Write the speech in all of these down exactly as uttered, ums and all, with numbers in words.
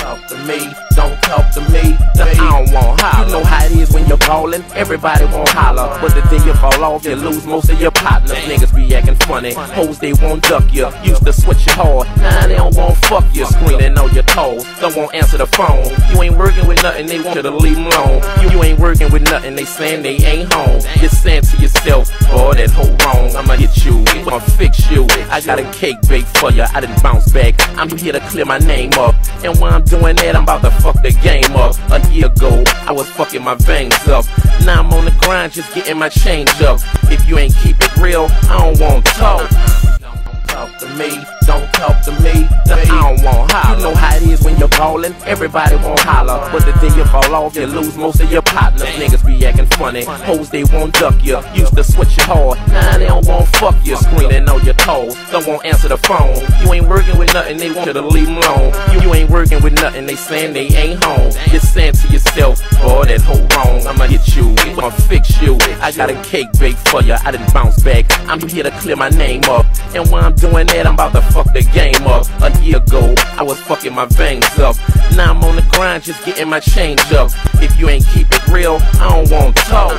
talk to me, don't talk to me. I don't want holler. You know how it is when you're ballin', everybody won't holler. But the day you fall off, you lose most of your partners. Niggas be acting funny, hoes they won't duck you. Used to switch you hard, now they don't want fuck you. Screaming on your toes, don't want answer the phone. You ain't working with nothing, they want you to leave them alone. You, you ain't working with nothing, they saying they ain't home. You're saying to yourself, boy, that hoe wrong. I'ma hit you, I'ma fix you. I got a cake baked for you, I didn't bounce back. I'm here to clear my name up. And while I'm doing that, I'm about to fuck the game up. A year ago, I was fucking my veins up. Now I'm on the grind, just getting my change up. If you ain't keep it real, I don't want talk. Talk to me, don't talk to me. I don't want holler. You know how it is when you're ballin', everybody won't holler. But the day you fall off, you lose most of your partners. Niggas be acting funny, hoes they won't duck you. Used to switch you hard, now they don't want fuck you. Screaming on your toes, don't want answer the phone. You ain't working with nothing, they want you to leave them alone. You, you ain't working with nothing, they saying they ain't home. You're saying to yourself, boy, that hoe wrong. I'ma hit you, I'ma fix you. I got a cake baked for you, I didn't bounce back. I'm here to clear my name up. And while I'm doing that, I'm about to fuck the game up. A year ago, I was fucking my veins up. Now I'm on the grind, just getting my change up. If you ain't keep it real, I don't want talk.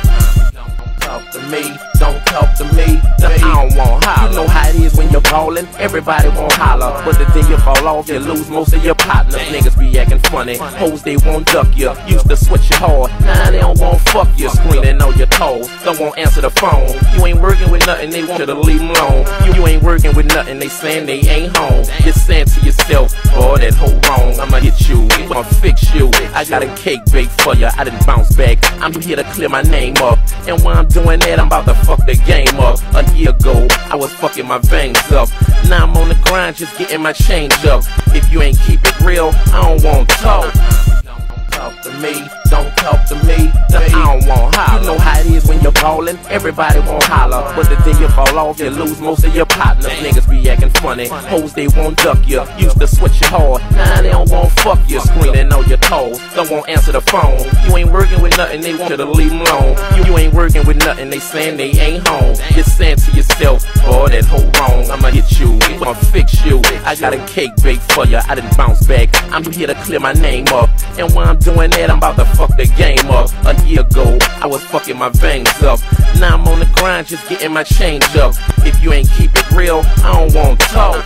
Talk to me, don't talk to me. I don't want holler. You know how it is when you're ballin', everybody won't holler. But the day you fall off, you lose most of your partners. Niggas be acting funny, hoes they won't duck you. Used to switch you hard, now they don't want fuck you. Screaming on your toes, don't want answer the phone. You ain't working with nothing, they want you to leave them alone. You, you ain't working with nothing, they saying they ain't home. You're saying to yourself, boy, that hoe wrong. I'ma hit you, I'ma fix you. I got a cake baked for you, I didn't bounce back. I'm here to clear my name up. And while I'm doing that, I'm about to fuck the game up. A year ago, I was fucking my veins up. Now I'm on the grind, just getting my change up. If you ain't keep it real, I don't want talk. Talk to me, don't talk to me. I don't want holler. You know how it is when you're ballin', everybody won't holler. But the day you fall off, you lose most of your partners. Niggas be acting funny, hoes they won't duck you. Used to switch you hard, now they don't want fuck you. Screaming on your toes, don't want answer the phone. You ain't working with nothing, they want you to leave them alone. You, you ain't working with nothing, they saying they ain't home. You're saying to yourself, boy, that hoe wrong. I'ma hit you, I'ma fix you. I got a cake baked for you, I didn't bounce back. I'm here to clear my name up. And while I'm doing that, I'm about to fuck the game up. A year ago, I was fucking my veins up. Now I'm on the grind, just getting my change up. If you ain't keep it real, I don't want talk.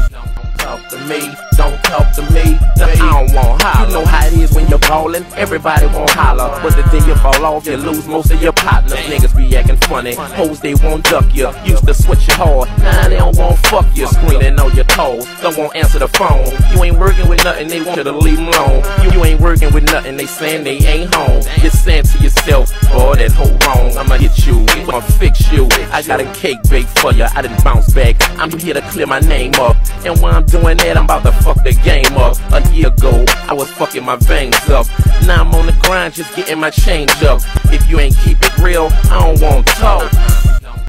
Talk to me, don't talk to me. I don't want holler. You know how it is when you're ballin', everybody won't holler. But the day you fall off, you lose most of your partners. Niggas be acting funny, hoes they won't duck you. Used to switch you hard, now they don't want fuck you. Screaming on your toes, don't want answer the phone. You ain't working with nothing, they want you to leave them alone. You, you ain't working with nothing, they saying they ain't home. You're saying to yourself, boy, that hoe wrong. I'ma hit you, I'ma fix you. I got a cake baked for you, I didn't bounce back. I'm here to clear my name up. And while I'm doing that, I'm about to fuck the game up. A year ago, I was fucking my veins up. Now I'm on the grind, just getting my change up. If you ain't keep it real, I don't want talk.